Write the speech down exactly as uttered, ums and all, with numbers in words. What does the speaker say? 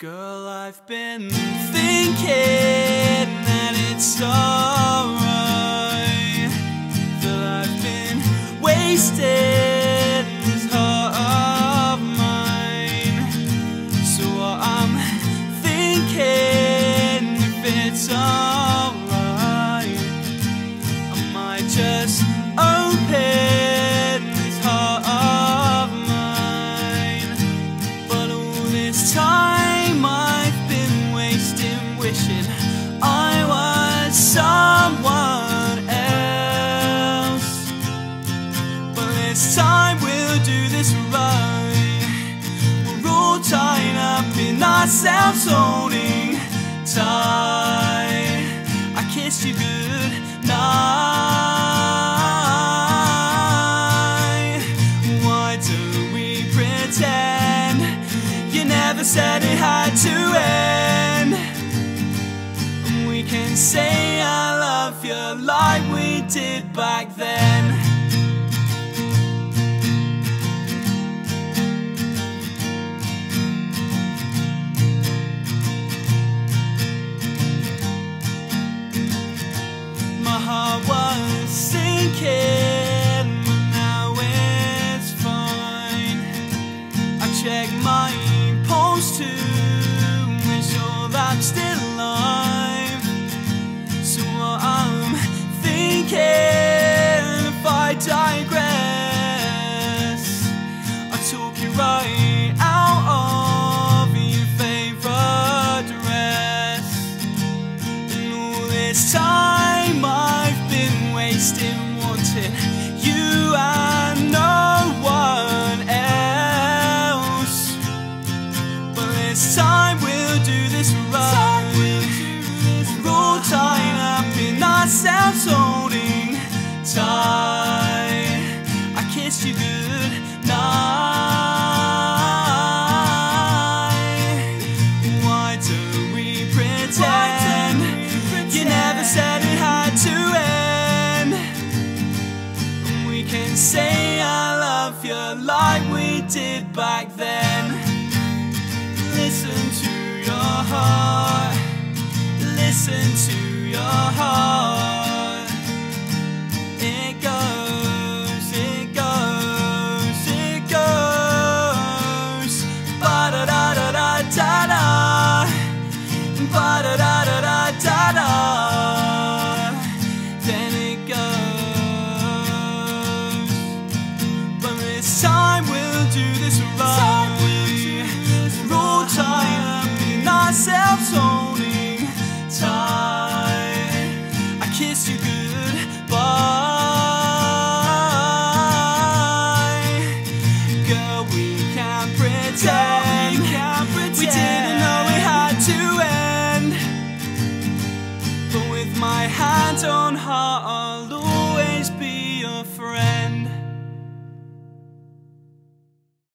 Girl, I've been thinking that it's alright, that I've been wasting this heart of mine. So I'm thinking if it's alright, I might just open this heart of mine. But all this time wishing I was someone else, but this time we'll do this right. We're all tied up in ourselves, holding tight. I kissed you good night. Why do we pretend you never said it had to end? We can say I love you like we did back then. My heart was sinking, but now it's fine. I check my pulse to make sure that I'm still alive. So I'm thinking, if I digress, I took you right out of your favorite dress. And all this time I've been wasting, wanting you and no one else. But this time we'll do this right. We're all tied up in ourselves, holding tight. I kissed you good night. Why do we pretend you never said it had to end? We can say I love you like we did back then. Listen to your heart, listen to your heart. It goes, it goes, it goes. Ba-da-da-da-da-da-da, ba-da-da-da-da-da-da. Then it goes. But this time we'll do this right. We're all tied up in ourselves, holding tight. I kissed you goodbye. Girl, we can't pretend, we, can't pretend. We didn't know it had to end. But with my hand on heart, I'll always be your friend.